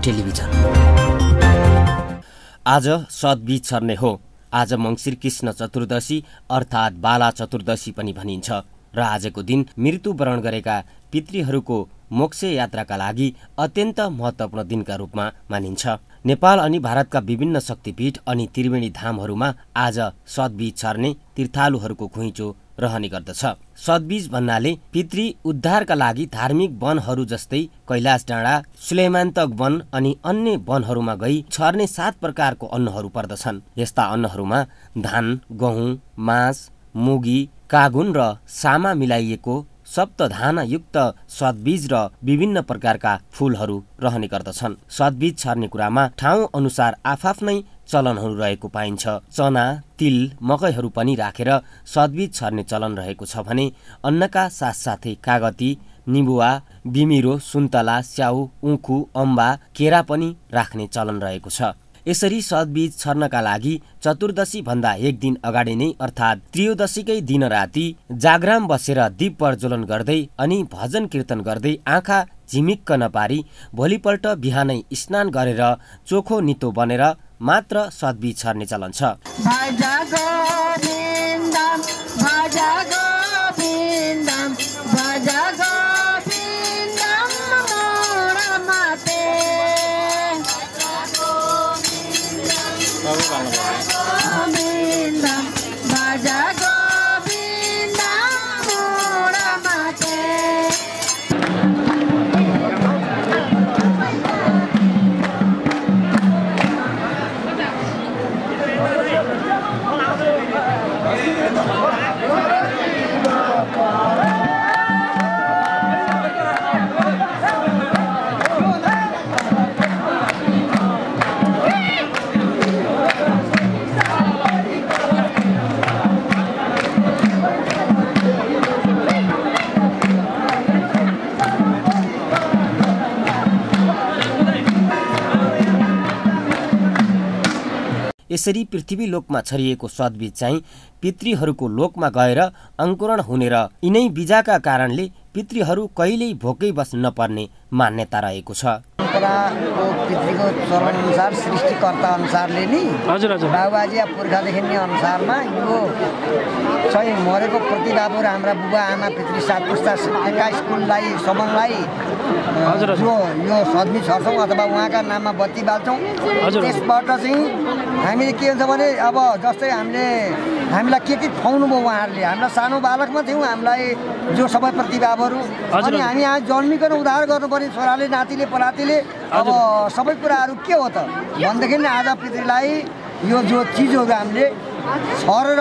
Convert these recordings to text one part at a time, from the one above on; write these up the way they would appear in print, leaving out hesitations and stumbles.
Television. आज सद्बीज छर्ने हो। आज मङ्सिर कृष्ण चतुर्दशी अर्थात् बाला चतुर्दशी पनि भनिन्छ र आजको दिन मृत्युवरण गरेका पितृहरूको मोक्ष यात्राका लागि अत्यन्त महत्त्वपूर्ण दिनका रूपमा मानिन्छ। नेपाल अनि भारतका विभिन्न शक्तिपीठ अनि त्रिवेणी धामहरूमा आज सद्बीज छर्ने तीर्थालुहरूको घुइँचो रहने गर्दछ। सद्बीज भन्नाले पितृ उद्धारका लागि धार्मिक वनहरू जस्तै कैलाश डाँडा, सुलेमान्तक वन अनि अन्य वनहरूमा गई छर्ने 7 प्रकारको अन्नहरू पर्दछन्। यस्ता अन्नहरूमा धान, गहुँ, मास, मुगी, कागुन र सामा मिलाइएको सप्तधानयुक्त सद्बीज र विभिन्न प्रकारका फूलहरू रहने गर्दछन्। सद्बीज छर्ने कुरामा ठाउँ अनुसार आफआफ्नै चलनहरू रहेको पाइन्छ। चना, तिल, मकैहरू पनि राखेर सद्बीज छर्ने चलन रहेको छ भने अन्नका साथसाथै कागती, निबुवा, बिमिरो, सुन्तला, स्याउ, उखु, अम्बा, केरा पनि राख्ने चलन रहेको छ। यसरी सद्बीज छर्नका लागि चतुर्दशी भन्दा एक दिन अगाडि नै अर्थात् त्रयोदशीकै दिन राति जागराम बसेर दीप प्रज्वलन गर्दै अनि भजन कीर्तन गर्दै आँखा झिमिक्क नपारी भोलिपल्ट बिहानै स्नान गरेर चोखो नितो बनेर मात्र सद्बीज छर्ने चलन छ। यसरी पृथ्वी लोकमा छरिएको सद्बीज चाहिँ पितृहरूको लोकमा गएर अंकुरण हुने र यिनै बीजाका कारणले पितृहरू कहिल्यै भोकै बस्न नपर्ने मान्यता रहेको छ। पितृको चलन अनुसार सृष्टिकर्ता अनुसारले नि बाबुबाजी या पुर्खादेखि नै अनुसारमा यो चाहिँ मरेको प्रतिभाहरू हाम्रा बुबा आमा पितृ 7 पुस्ता एका स्कुललाई सबनलाई जो यो सद्बीज छर्छौँ अथवा उहाँका नाममा बत्ती बाल्छौँ। त्यसबाट चाहिँ हामीले के हुन्छ भने अब जस्तै हामीलाई के खुवाउनु भयो उहाँहरूले। हामीलाई सानो बालकमा थियौँ, हामीलाई जो सबै प्रतिभाहरू अनि हामी यहाँ जन्मिकन उद्धार गर्नुपर्ने छोराले नातिले परातीले अब सबै कुराहरू के हो त भनेदेखि आज पितृलाई यो जो चिजहरू हामीले छरेर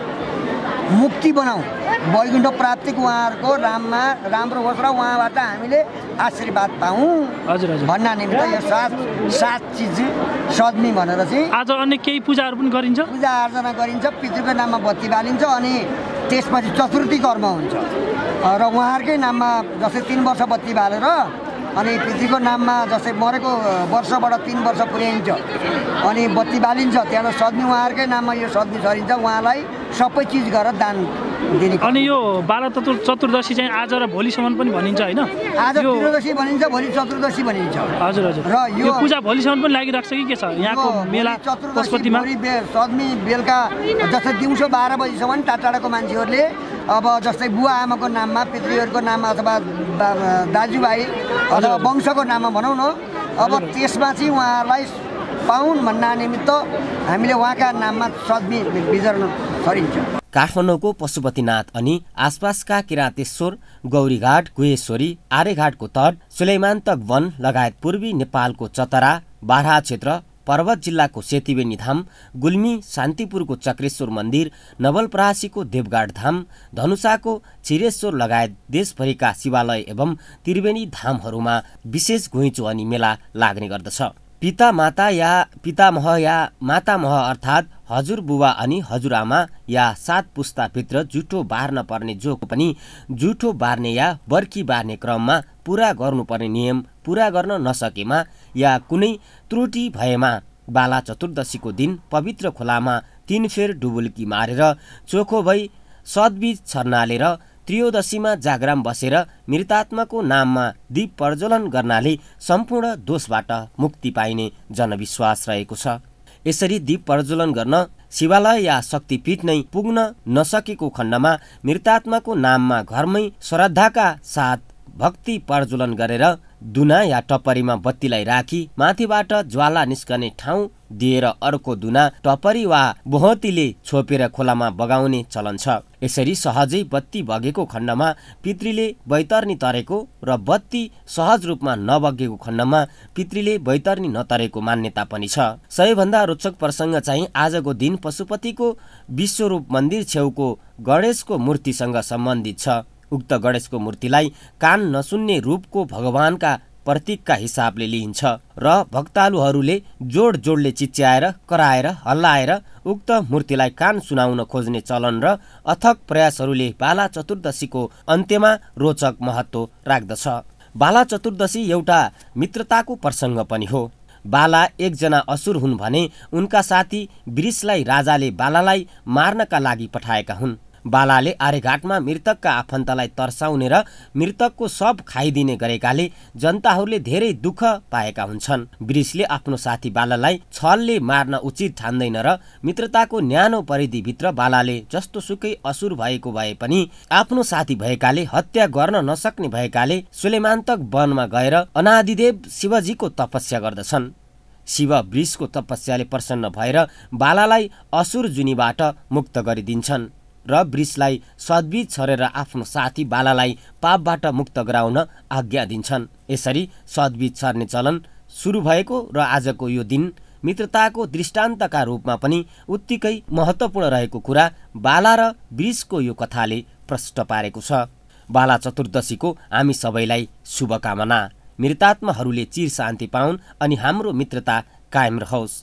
मुक्ति बनाऊ, वैकुण्ठ प्राप्तिको उहाँहरूको राममा राम्रो होस् र उहाँबाट हामीले आशीर्वाद पाऊँ भन्ना निमित्त यो सात चिज सद्मी भनेर चाहिँ आज अन्य केही पूजाहरू पनि गरिन्छ। पूजा आर्चना गरिन्छ, पितृको नाममा बत्ती बालिन्छ अनि त्यसपछि चतुर्थी कर्म हुन्छ र उहाँहरूकै नाममा जस्तै 3 वर्ष बत्ती बालेर अनि पितृको नाममा जस्तै मरेको वर्षबाट 3 वर्ष पुर्याइन्छ अनि बत्ती बालिन्छ। त्यहाँबाट सद्मी उहाँहरूकै नाममा यो सद्मी छरिन्छ, उहाँलाई सबै चिज गरेर दान दिने। अनि यो बाला चतुर्दशी चाहिँ आज र भोलिसम्म पनि भनिन्छ होइन? आज त्रयोदशी भनिन्छ, भोलि चतुर्दशी भनिन्छ। हजुर हजुर। र यो पूजा भोलिसम्म पनि लागिरहेको छ कि के छ यहाँको मेला पशुपतिमा? सद्मी बेलुका जस्तै दिउँसो 12 बजीसम्म टाढाको मान्छेहरूले अब जस्तै बुवा आमाको नाममा पितृहरूको नाममा अथवा दाजुभाइ अथवा वंशको नाममा भनौँ न, अब त्यसमा चाहिँ उहाँलाई पाउन् भन्ना निमित्त हामीले उहाँका नाममा सद्मी वितरण गरिन्छ। काठमाडौँको पशुपतिनाथ अनि आसपासका किरातेश्वर, गौरीघाट, गुहेश्वरी, आर्यघाटको तट, सुलेमान्तक वन लगायत पूर्वी नेपालको चतरा, बारा क्षेत्र, पर्वत जिल्लाको सेतीबेनी धाम, गुल्मी शान्तिपुरको चक्रेश्वर मन्दिर, नवलपरासीको देवघाट धाम, धनुषाको छिरेश्वर लगायत देशभरिका शिवालय एवं त्रिवेणी धामहरूमा विशेष घुइँचो अनि मेला लाग्ने गर्दछ। पितामाता या पितामह या मातामह अर्थात् हजुरबुबा अनि हजुरआमा या 7 पुस्ताभित्र जुठो बार्न पर्ने जोको पनि जुठो बार्ने या बर्की बार्ने क्रममा पूरा गर्नुपर्ने नियम पूरा गर्न नसकेमा या कुनै त्रुटि भएमा बाला चतुर्दशीको दिन पवित्र खोलामा 3 फेर डुबुल्की मारेर चोखो भई सद्बीज छर्नाले र त्रयोदशीमा जागराम बसेर मृतात्माको नाममा दीप प्रज्वलन गर्नाले सम्पूर्ण दोषबाट मुक्ति पाइने जनविश्वास रहेको छ। यसरी दीप प्रज्वलन गर्न शिवालय या शक्तिपीठ नै पुग्न नसकेको खण्डमा मृतात्माको नाममा घरमै श्रद्धाका साथ भक्ति प्रज्वलन गरेर दुना या टप्परीमा बत्तीलाई राखी माथिबाट ज्वाला निस्कने ठाउँ दिएर अर्को दुना टप्परी वा बोहतीले छोपेर खोलामा बगाउने चलन छ। यसरी सहजै बत्ती बगेको खण्डमा पितृले बैतरणी तरेको र बत्ती सहज रूपमा नबगेको खण्डमा पितृले बैतरणी नतरेको मान्यता पनि छ। सबैभन्दा रोचक प्रसङ्ग चाहिँ आजको दिन पशुपतिको विश्वरूप मन्दिर छेउको गणेशको मूर्तिसँग सम्बन्धित छ। उक्त गणेशको मूर्तिलाई कान नसुन्ने रूपको भगवानका प्रतीकका हिसाबले लिइन्छ र भक्तालुहरूले जोड जोडले चिच्याएर कराएर हल्लाएर उक्त मूर्तिलाई कान सुनाउन खोज्ने चलन र अथक प्रयासहरूले बाला चतुर्दशीको अन्त्यमा रोचक महत्त्व राख्दछ। बाला चतुर्दशी एउटा मित्रताको प्रसङ्ग पनि हो। बाला एकजना असुर हुन् भने उनका साथी वृषलाई राजाले बालालाई मार्नका लागि पठाएका हुन्। बालाले आर्यघाटमा मृतकका आफन्तलाई तर्साउने र मृतकको शव खाइदिने गरेकाले जनताहरूले धेरै दुःख पाएका हुन्छन्। वृषले आफ्नो साथी बालालाई छलले मार्न उचित ठान्दैन र मित्रताको न्यानो परिधिभित्र बालाले जस्तोसुकै असुर भएको भए पनि आफ्नो साथी भएकाले हत्या गर्न नसक्ने भएकाले सुलेमान्तक वनमा गएर अनादिदेव शिवजीको तपस्या गर्दछन्। शिव वृषको तपस्याले प्रसन्न भएर बालालाई असुर जुनीबाट मुक्त गरिदिन्छन् र वृषलाई सद्बीज छरेर आफ्नो साथी बालालाई पापबाट मुक्त गराउन आज्ञा दिन्छन्। यसरी सद्बीज छर्ने चलन सुरु भएको र आजको यो दिन मित्रताको दृष्टान्तका रूपमा पनि उत्तिकै महत्त्वपूर्ण रहेको कुरा बाला र वृषको यो कथाले प्रष्ट पारेको छ। बाला चतुर्दशीको हामी सबैलाई शुभकामना। मृतात्माहरूले चिर शान्ति पाउन् अनि हाम्रो मित्रता कायम रहोस्।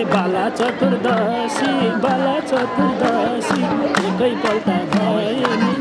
बाला चतुर्दशी एकैपल्ट भयो नि